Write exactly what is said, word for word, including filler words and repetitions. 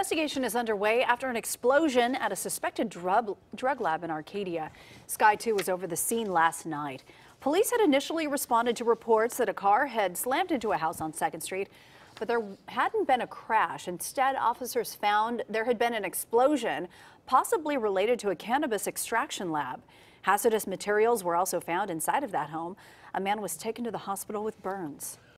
investigation is underway after an explosion at a suspected drug, drug lab in Arcadia. Sky two was over the scene last night. Police had initially responded to reports that a car had slammed into a house on second street, but there hadn't been a crash. Instead, officers found there had been an explosion, possibly related to a cannabis extraction lab. Hazardous materials were also found inside of that home. A man was taken to the hospital with burns.